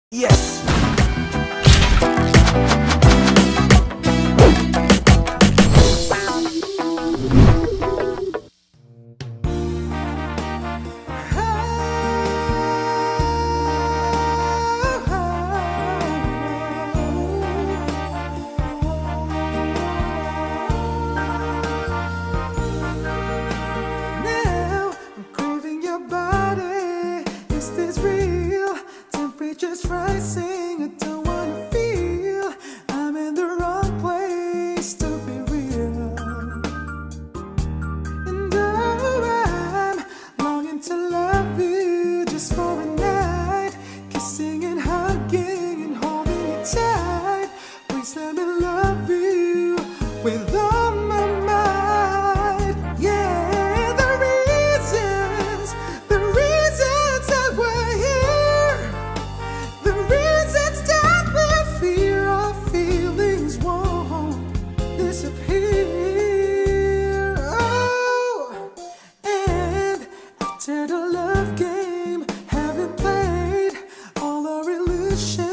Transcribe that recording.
Yes. Just rising, I don't wanna feel I'm in the wrong place to be real. And oh, I'm longing to love you just for a night, kissing and hugging and holding you tight. Please let me love you with all my might. Yeah, the reasons that we're here, the reasons that we fear our feelings won't disappear. Oh, and after the love game having played, all our illusions